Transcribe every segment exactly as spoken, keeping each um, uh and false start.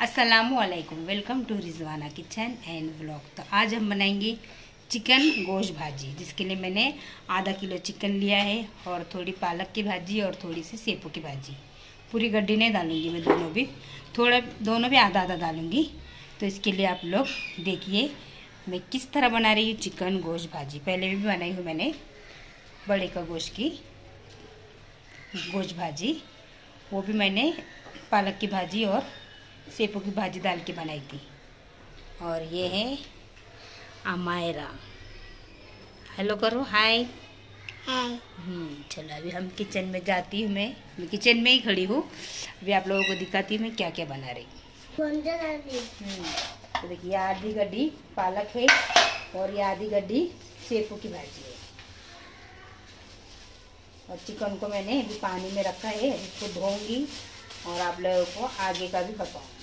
अस्सलामुअलैकुम, welcome to Rizwana kitchen and vlog. तो आज हम बनाएंगे चिकन गोश्त भाजी, जिसके लिए मैंने आधा किलो चिकन लिया है और थोड़ी पालक की भाजी और थोड़ी सी सेपू की भाजी। पूरी गड्डी नहीं डालूंगी मैं, दोनों भी थोड़ा दोनों भी आधा आधा डालूंगी। तो इसके लिए आप लोग देखिए मैं किस तरह बना रही हूँ चिकन गोश्त भाजी। पहले भी बनाई हूँ मैंने बड़े का गोश्त की गोश्त भाजी, वो भी मैंने पालक की भाजी और सेपू की भाजी डाल के बनाई थी। और ये है अमायरा, हेलो करो, हाय हाय। हम्म चलो अभी हम किचन में जाती हूँ। मैं मैं किचन में ही खड़ी हूँ। अभी आप लोगों को दिखाती हूँ मैं क्या क्या बना रही हूँ। तो देखिए आधी गड्डी पालक है और ये आधी गड्डी सेपू की भाजी है। और चिकन को मैंने अभी पानी में रखा है, इसको धोऊंगी और आप लोगों को आगे का भी बताऊँ।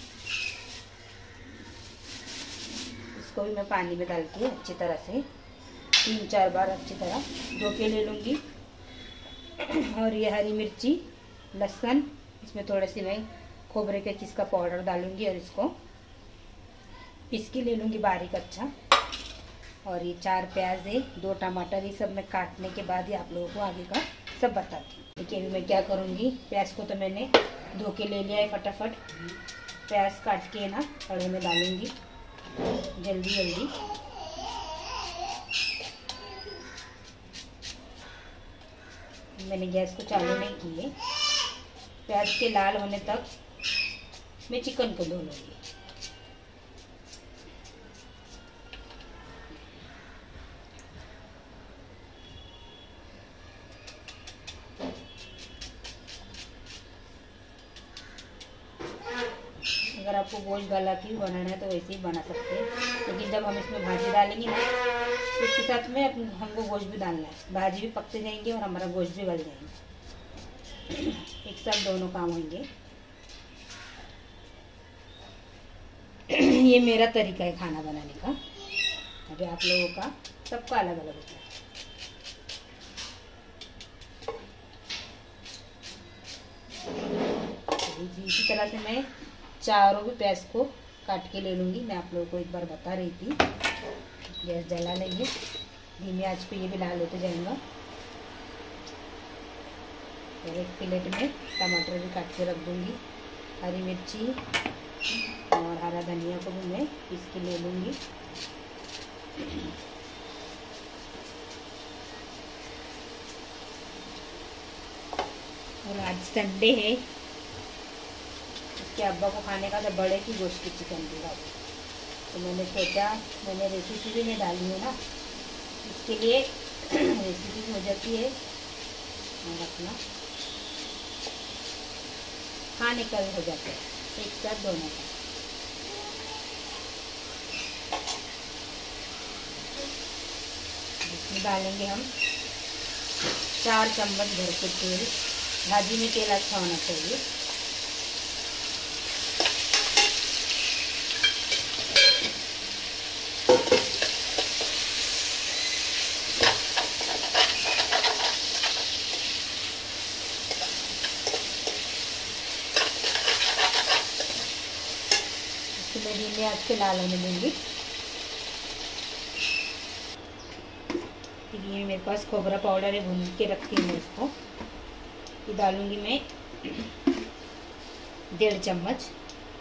इसको भी मैं पानी में डाल के अच्छी तरह से तीन चार बार अच्छी तरह धो के ले लूँगी। और ये हरी मिर्ची, लहसुन, इसमें थोड़े से मैं खोबरे के किस का पाउडर डालूंगी और इसको पीस के ले लूँगी बारीक अच्छा। और ये चार प्याज है, दो टमाटर, ये सब मैं काटने के बाद ही आप लोगों को आगे का सब बताती हूँ। देखिए अभी मैं क्या करूँगी, प्याज को तो मैंने धो के ले लिया है फटाफट। प्याज काट के ना कढ़ाई में डालूंगी जल्दी जल्दी। मैंने गैस को चालू नहीं की है। प्याज के लाल होने तक मैं चिकन को धो लूँगी। अगर आपको गोश्त गला की बनाना है तो वैसे ही बना सकते हैं, लेकिन जब हम इसमें भाजी डालेंगे ना तो इसके साथ में हमको गोश्त भी डालना है। भाजी भी पकते जाएंगे और हमारा गोश्त भी गल जाएंगे, एक साथ दोनों काम होंगे। ये मेरा तरीका है खाना बनाने का। अभी आप लोगों का सबका अलग अलग होता है। इसी तरह से मैं चारों भी प्याज को काट के ले लूँगी। मैं आप लोगों को एक बार बता रही थी। गैस जला लेंगे धीमी आंच पे, ये भी लाल होते जाएगा। और एक प्लेट में टमाटर भी काट के रख दूँगी, हरी मिर्ची और हरा धनिया को भी मैं पीस के ले लूँगी। और आज संडे है, कि अब्बा को खाने का था बड़े की गोश्त की चिकन की भाजी। तो मैंने सोचा, मैंने रेसिपी भी नहीं डाली है ना, इसके लिए रेसिपी हो जाती है और अपना खाने का भी हो जाता है, एक साथ दोनों का। इसमें डालेंगे हम चार चम्मच भरपूर तेल। भाजी में तेल अच्छा होना चाहिए। मैं धीमे आंच पे लाल होने दूंगी। ये मेरे पास खोबरा पाउडर है, भून के रखती हूँ मैं इसको। ये डालूंगी मैं डेढ़ चम्मच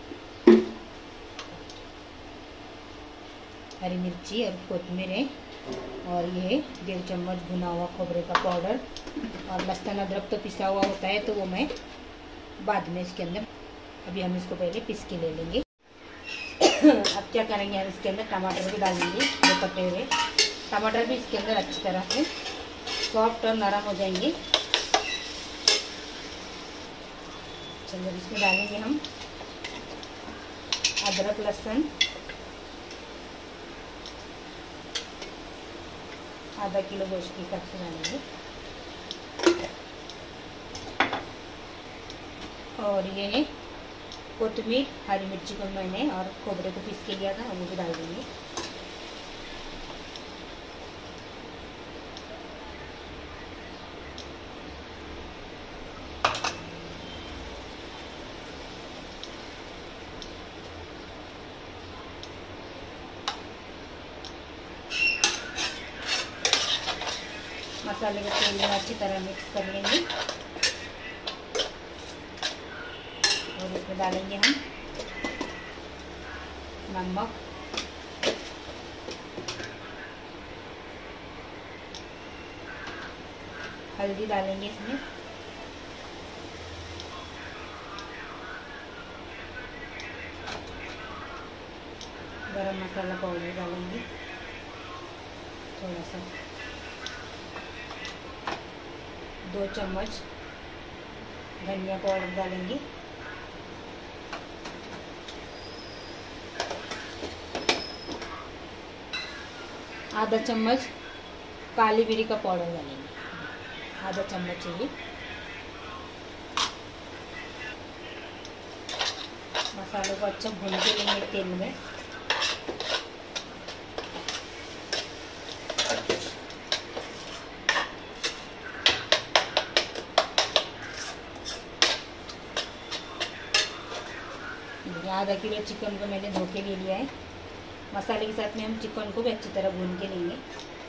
हरी मिर्ची और कोथिमीर है। और ये है डेढ़ चम्मच भुना हुआ खोबरे का पाउडर। और लहसुन अदरक तो पिसा हुआ होता है, तो वो मैं बाद में इसके अंदर, अभी हम इसको पहले पीस के ले लेंगे। अब क्या करेंगे, हम इसके अंदर टमाटर भी डालेंगे, जो कटे हुए टमाटर भी इसके अंदर अच्छी तरह से सॉफ्ट और नरम हो जाएंगे। चलो इसमें डालेंगे हम अदरक लहसुन आधा किलो गोश्त के हिसाब से डालेंगे। और ये है कोथिमीर, हरी मिर्ची को मैंने और खोबरे को पीस के लिया था, वो भी डाल देंगे। मसाले को तेल में अच्छी तरह मिक्स कर लेंगे और इसमें डालेंगे हम नमक, हल्दी डालेंगे इसमें, गरम मसाला पाउडर डालेंगे थोड़ा सा, दो चम्मच धनिया पाउडर डालेंगे, आधा चम्मच काली मिरी का पाउडर डालेंगे, आधा चम्मच चाहिए। मसालों को अच्छा भून के लेंगे तेल में। आधा किलो चिकन को मैंने धो के ले लिया है। मसाले के साथ में हम चिकन को भी अच्छी तरह भून के लेंगे।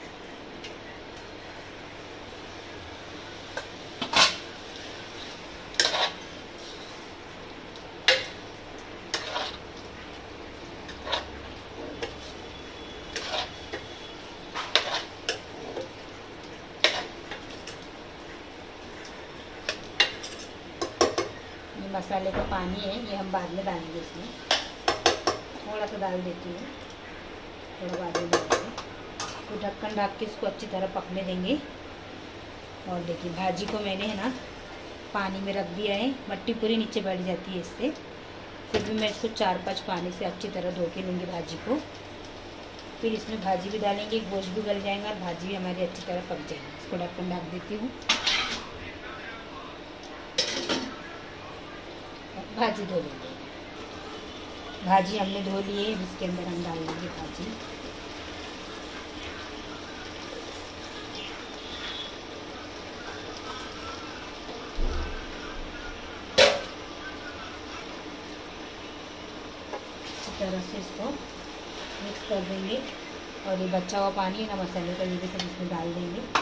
मसाले का पानी है ये हम बाद में डालेंगे, इसमें थोड़ा सा डाल देती हूँ, थोड़ा बाद में डालेंगे। तो ढक्कन ढक के इसको अच्छी तरह पकने देंगे। और देखिए भाजी को मैंने है ना पानी में रख दिया है, मट्टी पूरी नीचे बैठ जाती है इससे। फिर भी मैं इसको चार पाँच पानी से अच्छी तरह धो के लूँगी भाजी को। फिर इसमें भाजी भी डालेंगे, गोश्त भी गल जाएगा और भाजी भी हमारी अच्छी तरह पक जाएगी। इसको ढक्कन ढक देती हूँ, भाजी धो लेंगे। भाजी हमने धो ली है, इसके अंदर हम डाल देंगे भाजी। अच्छी तरह से इसको मिक्स कर देंगे और ये बचा हुआ पानी है ना मसाले का, ये भी सब इसमें डाल देंगे।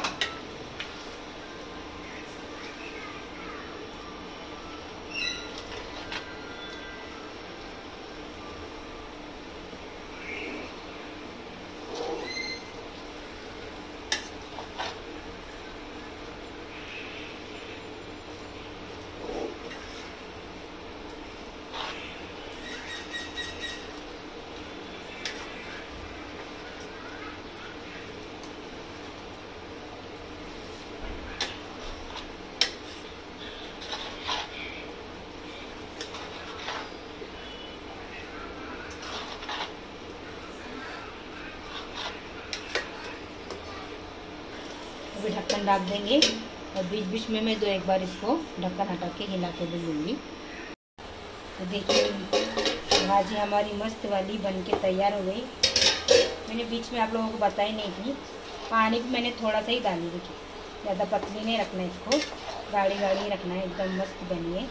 अभी ढक्कन ढक देंगे और बीच बीच में मैं दो एक बार इसको ढक्कन हटा के हिला के भी लूँगी। तो देखिए भाजी हमारी मस्त वाली बन के तैयार हो गई। मैंने बीच में आप लोगों को बताई नहीं थी, पानी भी मैंने थोड़ा सा ही डाली। देखिए ज़्यादा पतली नहीं रखना है इसको, गाढ़ी गाढ़ी रखना है, एकदम मस्त बनी है।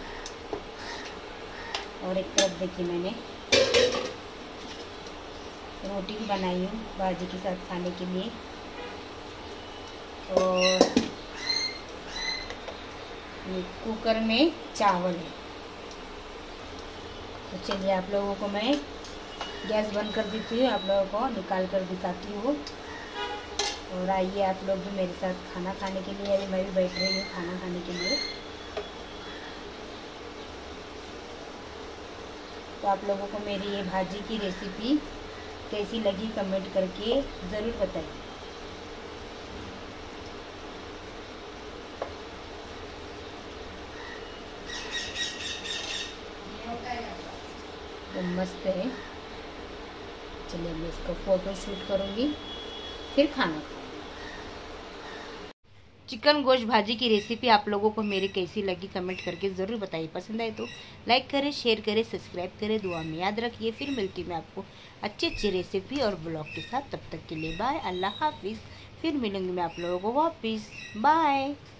और एक तरफ देखिए मैंने रोटी भी बनाई हूँ भाजी के साथ खाने के लिए। और ये कुकर में चावल है। तो चलिए आप लोगों को मैं गैस बंद कर देती हूँ, आप लोगों को निकाल कर दिखाती हूँ। और आइए आप लोग भी मेरे साथ खाना खाने के लिए। अभी मैं भी बैठ रही हूँ खाना खाने के लिए। तो आप लोगों को मेरी ये भाजी की रेसिपी कैसी लगी कमेंट करके ज़रूर बताइए। तो मस्त है। चलिए मैं इसको फ़ोटो शूट करूँगी, फिर खाना खाऊंगी। चिकन गोश्त भाजी की रेसिपी आप लोगों को मेरी कैसी लगी कमेंट करके ज़रूर बताइए। पसंद आए तो लाइक करें, शेयर करें, सब्सक्राइब करें, दुआ में याद रखिए। फिर मिलती मैं आपको अच्छी अच्छी रेसिपी और ब्लॉग के साथ। तब तक के लिए बाय, अल्लाह हाफिज़। फिर मिलूंगी मैं आप लोगों को वापिस, बाय।